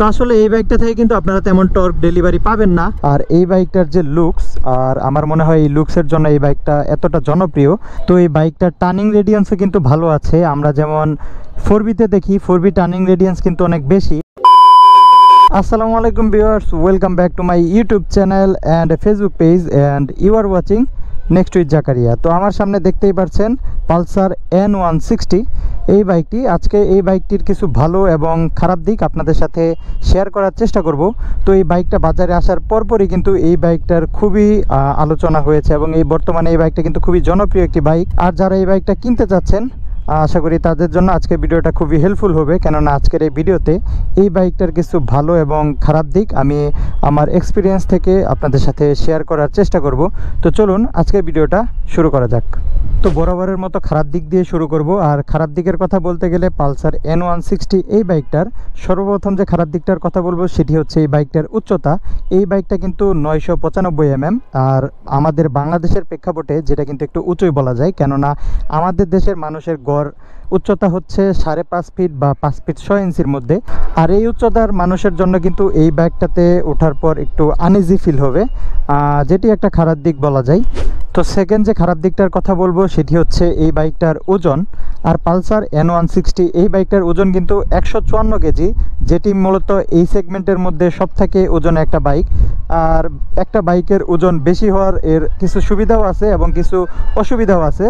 তো আসলে এই বাইকটা থেকে কিন্তু আপনারা তেমন টর্ক ডেলিভারি পাবেন না। আর এই বাইকটার যে লুকস, আর আমার মনে হয় এই লুকসের জন্য এই বাইকটা এতটা জনপ্রিয়। তো এই বাইকটার টার্নিং রেডিয়ান্সও কিন্তু ভালো আছে। আমরা যেমন 4B-তে দেখি 4B টার্নিং রেডিয়ান্স কিন্তু অনেক বেশি। আসসালামু আলাইকুম viewers, welcome back to my YouTube channel and Facebook page, and you are watching next with Zakaria. তো আমার সামনে দেখতেই পাচ্ছেন পালসার N160 এই বাইকটি। আজকে এই বাইকটির কিছু ভালো এবং খারাপ দিক আপনাদের সাথে শেয়ার করার চেষ্টা করব। তো এই বাইকটা বাজারে আসার পরপরই কিন্তু এই বাইকটার খুবই আলোচনা হয়েছে এবং বর্তমানে এই বাইকটা কিন্তু খুবই জনপ্রিয় একটি বাইক। আর যারা এই বাইকটা কিনতে চাচ্ছেন আশা করি তাদের জন্য আজকের ভিডিওটা খুবই হেল্পফুল হবে, কেননা আজকের এই ভিডিওতে এই বাইকটার কিছু ভালো এবং খারাপ দিক আমি আমার এক্সপিরিয়েন্স থেকে আপনাদের সাথে শেয়ার করার চেষ্টা করব। তো চলুন আজকের ভিডিওটা শুরু করা যাক। তো বরাবরের মতো খারাপ দিক দিয়ে শুরু করব। আর খারাপ দিকের কথা বলতে গেলে পালসার N160 এই বাইকটার সর্বপ্রথম যে খারাপ দিকটার কথা বলবো সেটি হচ্ছে এই বাইকটার উচ্চতা। এই বাইকটা কিন্তু 995 mm, আর আমাদের বাংলাদেশের প্রেক্ষাপটে যেটা কিন্তু একটু উঁচুই বলা যায়, কেননা আমাদের দেশের মানুষের গড় উচ্চতা হচ্ছে 5.5 ফিট বা 5 ফিট 6 ইঞ্চির মধ্যে। আর এই উচ্চতার মানুষের জন্য কিন্তু এই বাইকটাতে ওঠার পর একটু আনইজি ফিল হবে, যেটি একটা খারাপ দিক বলা যায়। তো সেকেন্ড যে খারাপ দিকটার কথা বলবো সেটি হচ্ছে এই বাইকটার ওজন। আর পালসার N160 এই বাইকটার ওজন কিন্তু 154 কেজি, যেটি মূলত এই সেগমেন্টের মধ্যে সবথেকে ওজনে একটা বাইক। আর একটা বাইকের ওজন বেশি হওয়ার এর কিছু সুবিধাও আছে এবং কিছু অসুবিধাও আছে।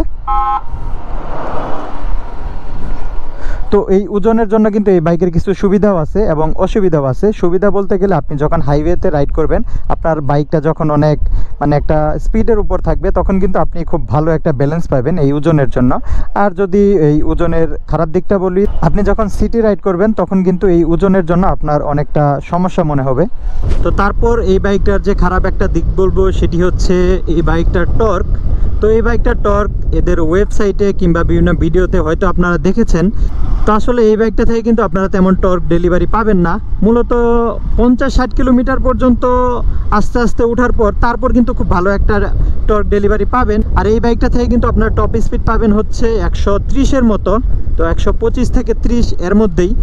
তো এই ওজনের জন্য কিন্তু এই বাইকের কিছু সুবিধাও আছে এবং অসুবিধাও আছে। সুবিধা বলতে গেলে আপনি যখন হাইওয়েতে রাইড করবেন, আপনার বাইকটা যখন অনেক একটা স্পিডের উপর থাকবে, তখন কিন্তু আপনি খুব ভালো একটা ব্যালেন্স পাবেন এই ওজনের জন্য। আর যদি এই ওজনের খারাপ দিকটা বলি, আপনি যখন সিটি রাইড করবেন তখন কিন্তু এই ওজনের জন্য আপনার অনেকটা সমস্যা মনে হবে। তো তারপর এই বাইকটার যে খারাপ একটা দিক বলবো সেটি হচ্ছে এই বাইকটার টর্ক। তো এই বাইকটার টর্ক এদের ওয়েবসাইটে কিংবা বিভিন্ন ভিডিওতে হয়তো আপনারা দেখেছেন। তো আসলে এই বাইকটা থেকে কিন্তু আপনারা তেমন টর্ক ডেলিভারি পাবেন না। মূলত 50-60 কিলোমিটার পর্যন্ত আস্তে আস্তে ওঠার পর তারপর কিন্তু খুব ভালো একটা টর্ক ডেলিভারি পাবেন। আর এই বাইকটা থেকে কিন্তু আপনার টপ স্পিড পাবেন হচ্ছে 130-এর মতো, তো 125 থেকে 30 এর মধ্যেই।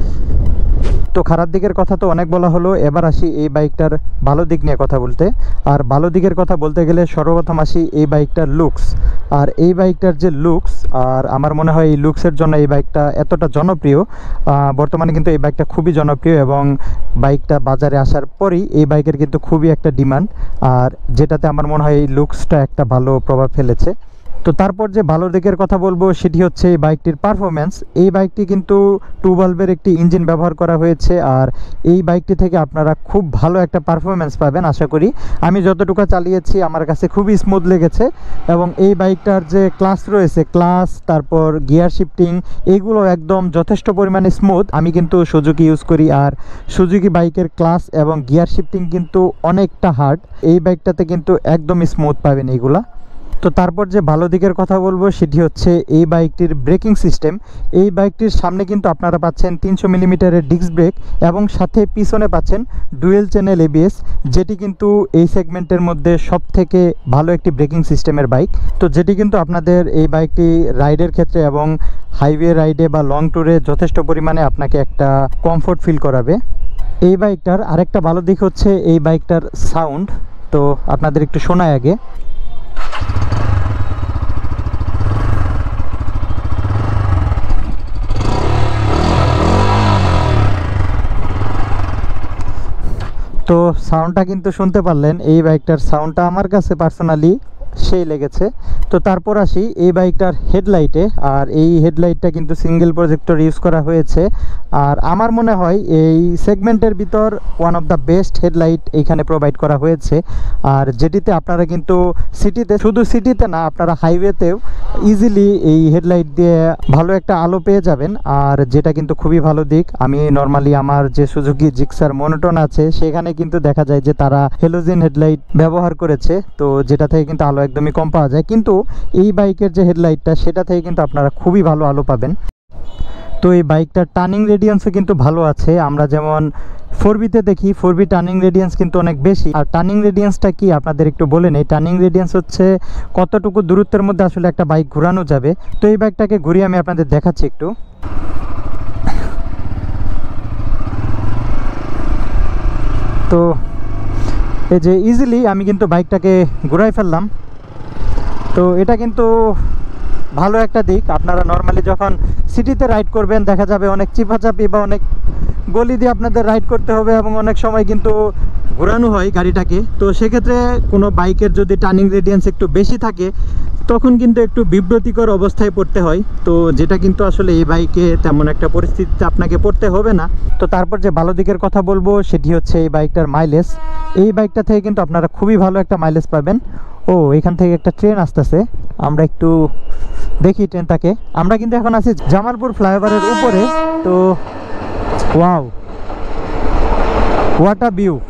তো খারাপ দিকের কথা তো অনেক বলা হলো, এবার আসি এই বাইকটার ভালো দিক নিয়ে কথা বলতে। আর ভালো দিকের কথা বলতে গেলে সর্বপ্রথম আসি এই বাইকটার লুকস। আর এই বাইকটার যে লুকস, আর আমার মনে হয় এই লুকসের জন্য এই বাইকটা এতটা জনপ্রিয়। বর্তমানে কিন্তু এই বাইকটা খুবই জনপ্রিয় এবং বাইকটা বাজারে আসার পরই এই বাইকের কিন্তু খুবই একটা ডিমান্ড, আর যেটাতে আমার মনে হয় এই লুকসটা একটা ভালো প্রভাব ফেলেছে। তো তারপর যে ভালো দিকের কথা বলবো সেটি হচ্ছে এই বাইকটির পারফরমেন্স। এই বাইকটি কিন্তু 2 ভালভের একটি ইঞ্জিন ব্যবহার করা হয়েছে, আর এই বাইকটি থেকে আপনারা খুব ভালো একটা পারফরমেন্স পাবেন আশা করি। আমি যতটুকু চালিয়েছি আমার কাছে খুবই স্মুথ লেগেছে এবং এই বাইকটার যে ক্লাস রয়েছে, ক্লাস তারপর গিয়ার শিফটিং, এইগুলো একদম যথেষ্ট পরিমাণে স্মুথ। আমি কিন্তু সুজুকি ইউজ করি, আর সুজুকি বাইকের ক্লাস এবং গিয়ার শিফটিং কিন্তু অনেকটা হার্ড। এই বাইকটাতে কিন্তু একদম স্মুথ পাবেন এইগুলা। তো তারপর যে ভালো দিকের কথা বলবো সেটি হচ্ছে এই বাইকটির ব্রেকিং সিস্টেম। এই বাইকটির সামনে কিন্তু আপনারা পাচ্ছেন 300 মিলিমিটারের ডিস্ক ব্রেক এবং সাথে পিছনে পাচ্ছেন ডুয়েল চ্যানেল ABS, যেটি কিন্তু এই সেগমেন্টের মধ্যে সব থেকে ভালো একটি ব্রেকিং সিস্টেমের বাইক। তো যেটি কিন্তু আপনাদের এই বাইকটি রাইডের ক্ষেত্রে এবং হাইওয়ে রাইডে বা লং ট্যুরে যথেষ্ট পরিমাণে আপনাকে একটা কমফোর্ট ফিল করাবে। এই বাইকটার আরেকটা ভালো দিক হচ্ছে এই বাইকটার সাউন্ড। তো আপনাদের একটু শোনায় আগে। তো সাউন্ডটা কিন্তু শুনতে পারলেন, এই বাইকটার সাউন্ডটা আমার কাছে পার্সোনালি সেই লেগেছে। তো তারপর আসি এই বাইকটার হেডলাইটে। আর এই হেডলাইটটা কিন্তু সিঙ্গেল প্রজেক্টর ইউজ করা হয়েছে, আর আমার মনে হয় এই সেগমেন্টের ভিতর one of the best headlight এইখানে প্রোভাইড করা হয়েছে। আর যেটিতে আপনারা কিন্তু সিটিতে, শুধু সিটিতে না, আপনারা হাইওয়েতেও ইজিলি এই হেডলাইট দিয়ে ভালো একটা আলো পেয়ে যাবেন, আর যেটা কিন্তু খুবই ভালো দিক। আমি নর্মালি আমার যে সুজুকি জিক্সার মনোটন আছে সেখানে কিন্তু দেখা যায় যে তারা হ্যালোজেন হেডলাইট ব্যবহার করেছে, তো যেটা থেকে কিন্তু আলো একদমই কম পাওয়া যায়। কিন্তু এই বাইকের যে হেডলাইটটা সেটা থেকে কিন্তু আপনারা খুবই ভালো আলো পাবেন। তো এই বাইকটার টার্নিং রেডিয়ান্সও কিন্তু ভালো আছে। আমরা যেমন 4B-তে দেখি 4B টার্নিং রেডিয়ান্স কিন্তু অনেক বেশি। আর টার্নিং রেডিয়ান্সটা কি আপনাদের একটু বলে নেই। টার্নিং রেডিয়ান্স হচ্ছে কতটুকু দূরত্বের মধ্যে আসলে একটা বাইক ঘোরানো যাবে। তো এই বাইকটাকে ঘুরিয়ে আমি আপনাদের দেখাচ্ছি একটু। তো এই যে ইজিলি আমি কিন্তু বাইকটাকে ঘুরাই ফেললাম। তো এটা কিন্তু ভালো একটা দিক। আপনারা নর্মালি যখন সিটিতে রাইড করবেন দেখা যাবে অনেক চিপাচাপি বা অনেক গলি দিয়ে আপনাদের রাইড করতে হবে এবং অনেক সময় কিন্তু ঘোরানো হয় গাড়িটাকে। তো সেক্ষেত্রে কোনো বাইকের যদি টার্নিং রেডিয়েন্স একটু বেশি থাকে তখন কিন্তু একটু বিব্রতিকর অবস্থায় পড়তে হয়। তো যেটা কিন্তু আসলে এই বাইকে তেমন একটা পরিস্থিতিতে আপনাকে পড়তে হবে না। তো তারপর যে ভালো দিকের কথা বলবো সেটি হচ্ছে এই বাইকটার মাইলেজ। এই বাইকটা থেকে কিন্তু আপনারা খুবই ভালো একটা মাইলেজ পাবেন। ও এখান থেকে একটা ট্রেন আসতেছে, আমরা একটু দেখি ট্রেনটাকে। আমরা কিন্তু এখন আছি জামালপুর ফ্লাইওভারের উপরে। তো ওয়াও, হোয়াট আ ভিউ।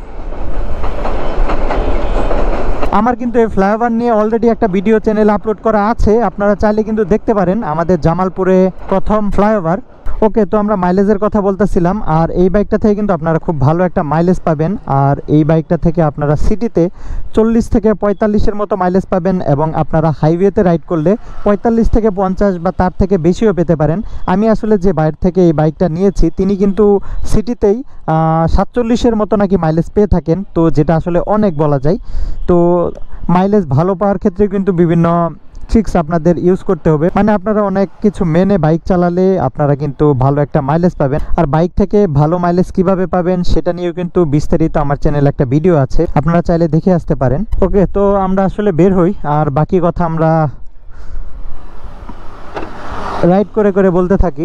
আমার কিন্তু এই ফ্লাইওভার নিয়ে অলরেডি একটা ভিডিও চ্যানেলে আপলোড করা আছে, আপনারা চাইলে কিন্তু দেখতে পারেন, আমাদের জামালপুরে প্রথম ফ্লাইওভার। ওকে, তো আমরা মাইলেজের কথা বলতেছিলাম। আর এই বাইকটা থেকে কিন্তু আপনারা খুব ভালো একটা মাইলেজ পাবেন। আর এই বাইকটা থেকে আপনারা সিটিতে 40 থেকে 45-এর মতো মাইলেজ পাবেন এবং আপনারা হাইওয়েতে রাইড করলে 45 থেকে 50 বা তার থেকে বেশিও পেতে পারেন। আমি আসলে যে বাইর থেকে এই বাইকটা নিয়েছি তিনি কিন্তু সিটিতেই 47-এর মতো নাকি মাইলেজ পেয়ে থাকেন। তো যেটা আসলে অনেক বলা যায়। তো মাইলেজ ভালো পাওয়ার ক্ষেত্রে কিন্তু বিভিন্ন ট্রিক্স আপনাদের ইউজ করতে হবে, মানে আপনারা অনেক কিছু মেনে বাইক চালালে আপনারা কিন্তু ভালো একটা মাইলেজ পাবেন। আর বাইক থেকে ভালো মাইলেজ কিভাবে পাবেন সেটা নিয়েও কিন্তু বিস্তারিত আমার চ্যানেলে একটা ভিডিও আছে, আপনারা চাইলে দেখে আসতে পারেন। ওকে, তো আমরা আসলে বের হই আর বাকি কথা আমরা রাইড করে করে বলতে থাকি।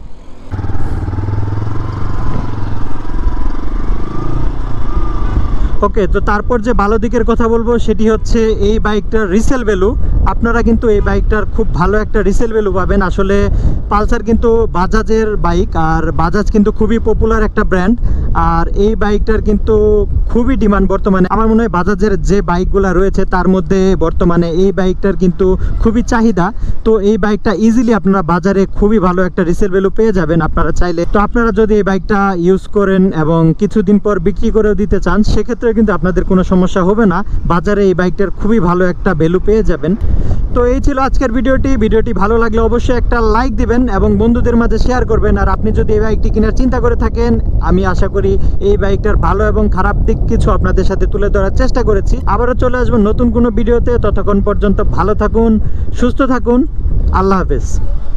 ওকে, তো তারপর যে ভালো দিকের কথা বলবো সেটি হচ্ছে এই বাইকটার রিসেল ভ্যালু। আপনারা কিন্তু এই বাইকটার খুব ভালো একটা রিসেল ভ্যালু পাবেন। আসলে পালসার কিন্তু বাজাজের বাইক, আর বাজাজ কিন্তু খুবই পপুলার একটা ব্র্যান্ড। আর এই বাইকটার কিন্তু খুবই ডিমান্ড বর্তমানে। আমার মনে হয় বাজাজের যে বাইকগুলো রয়েছে তার মধ্যে বর্তমানে এই বাইকটার কিন্তু খুবই চাহিদা। তো এই বাইকটা ইজিলি আপনারা বাজারে খুবই ভালো একটা রিসেল ভ্যালু পেয়ে যাবেন আপনারা চাইলে। তো আপনারা যদি এই বাইকটা ইউজ করেন এবং কিছুদিন পর বিক্রি করেও দিতে চান সেক্ষেত্রে কিন্তু আপনাদের কোনো সমস্যা হবে না, বাজারে এই বাইকটার খুবই ভালো একটা ভ্যালু পেয়ে যাবেন। তো এই ছিল আজকের ভিডিওটি ভালো লাগলে অবশ্যই একটা লাইক দিবেন এবং বন্ধুদের মাঝে শেয়ার করবেন। আর আপনি যদি এই বাইকটি কেনার চিন্তা করে থাকেন, আমি আশা করি এই বাইকটার ভালো এবং খারাপ দিক কিছু আপনাদের সাথে তুলে ধরার চেষ্টা করেছি। আবারও চলে আসবো নতুন কোনো ভিডিওতে, ততক্ষণ পর্যন্ত ভালো থাকুন, সুস্থ থাকুন, আল্লাহ হাফেজ।